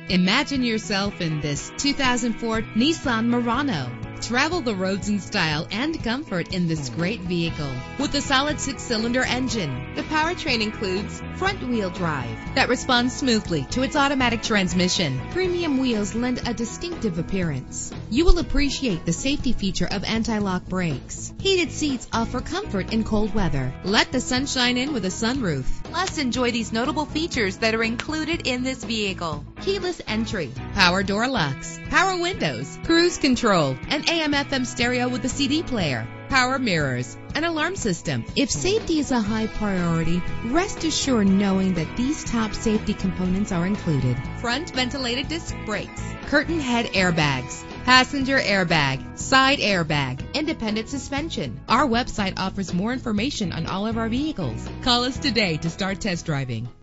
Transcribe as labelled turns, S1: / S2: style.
S1: Imagine yourself in this 2004 Nissan Murano. Travel the roads in style and comfort in this great vehicle. With a solid 6-cylinder engine, the powertrain includes front-wheel drive that responds smoothly to its automatic transmission. Premium wheels lend a distinctive appearance. You will appreciate the safety feature of anti-lock brakes. Heated seats offer comfort in cold weather. Let the sunshine in with a sunroof. Plus, enjoy these notable features that are included in this vehicle: keyless entry, power door locks, power windows, cruise control, an AM/FM stereo with a CD player, power mirrors, an alarm system. If safety is a high priority, rest assured knowing that these top safety components are included: front ventilated disc brakes, curtain head airbags, passenger airbag, side airbag, independent suspension. Our website offers more information on all of our vehicles. Call us today to start test driving.